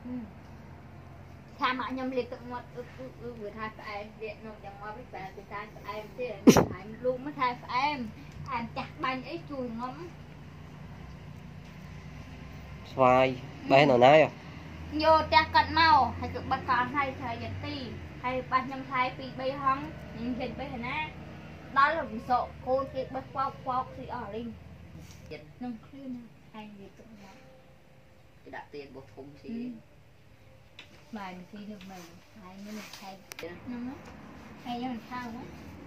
tham ạ nhầm liệt tự một vừa thay phải em điện nộp chẳng qua biết về từ tay phải em chứ phải luôn mới thay phải em chặt bánh ấy chùi ngấm xoay bé nào nấy à vô cha cận màu hay cực bắt con hay thời gian ti hay ba nhầm thay bị bay hóng nhìn hình bây nè đó là một số cô kia bắt quao thì ở linh nâng khuyên hay gì tự nhiên cái đặt tiền một thùng thì bài mình thi được mình hay như mình hay nâng á hay như mình sao đó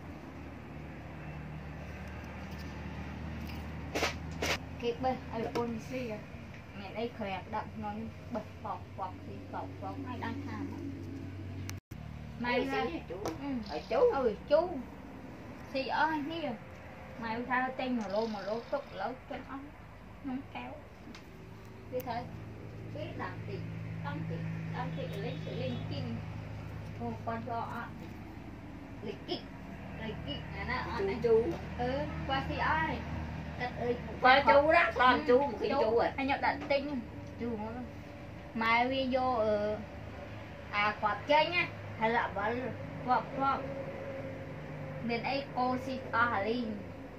kịp bên ở con xì mẹ đây khỏe đậm nó bật bọc thì bọc hay đang tham mày ra chú chú thì ở here mày ra tên mà lô tục lấu chân ống nó kéo như thế cái làm thì đăng thì lấy sự linh kinh ô con cho lịch kịch nó chú qua thì ai qua chú đó con chú một khi chú rồi anh nhận đặt tinh chú mai video ở quạt chơi nhá hay là vợ bên ấy cô si linh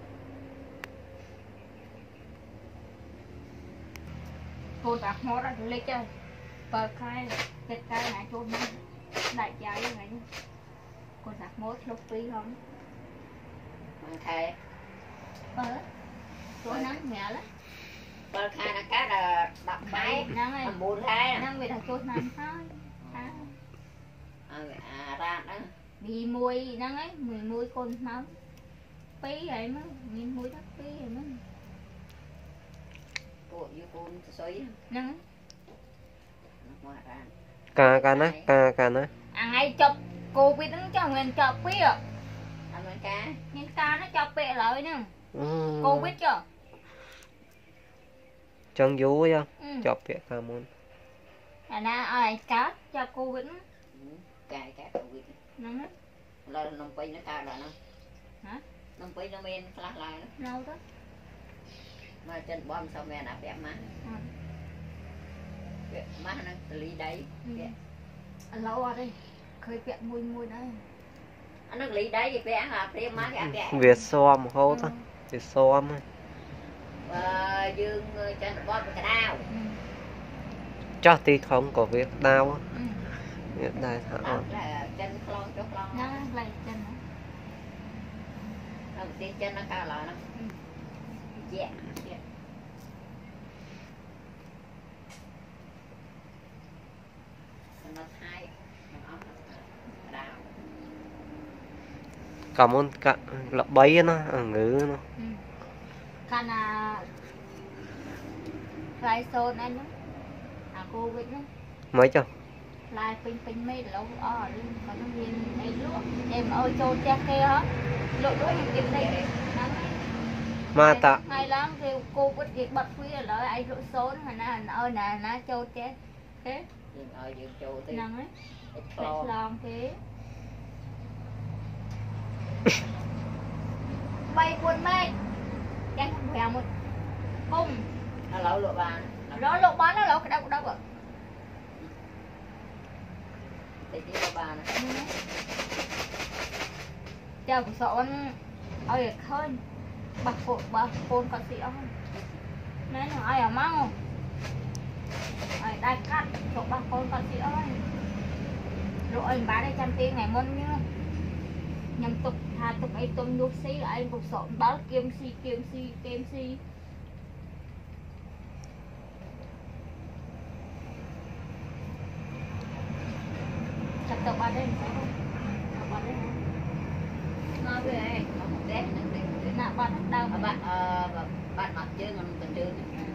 cô ta hóa ra lấy chơi bờ khai cái này cho đại trái như này cô ta mốt lúc phí không mang thề bờ cô nắng mẹ lắm bờ khai là cá là đập máy làm buồn khai nắng về là cô nắng thôi ra đó bị mùi nắng ấy mùi con máu phí vậy mới mùi đất phí vậy mới cô như con xoay nắng ca nó ai chụp cô biết đứng cho mình chụp phí à ăn cá nhưng ta nó chụp bẹ lại nè cô biết chưa chân vú chứ chọc việc ca môn ai cá cho cô biết cài cá cô biết nắng là nông pin nó cao là nó hả nông pin nó men lát lại đâu đó mà chân bom sau mẹ đã vẽ má má nó lý đấy anh lâu rồi đây khơi vẽ mùi đây anh nó lý đấy thì vẽ là vẽ má vẽ Việt xóm hô thôi Việt xóm dương chân bom cái đao cho tí không có việc đau Việt đại thảo chân clon cho clon nó lấy chân nó chân nó cao lại nó dạ nó thay nó đào cảm ơn cả là bấy nó ngữ nó khăn lại xôn anh cô biết nó mấy cho lại pin mấy lâu luôn mà nó nhìn này luôn em ơi cho cha kia hả lội đuổi em tìm đây mà tạ hay lắm kêu cô biết việc bật phía lại ai rượu số mà nó ơi nè nó cho cha thế dương châu thì nâng ấy lon thế bay quân mây đang khỏe một bông nó lẩu lụa bàn đó lộ bán nó lẩu cái đâu rồi thì cái lụa bàn chờ của sợ anh ơi hơn bạc phôn con sĩ không nên là ai ở mau ai đại cắt chỗ bạc phôn con sĩ ơi rồi anh bán đây 100 tiền ngày môn nhá nhằm tục thà tục ấy tôm nước xí là anh cuộc sợ báo kiếm si chặt tập ở đây phải không? Ở đây nó về nó một đét nè bạn đâu bạn mặt chưa còn cần chưa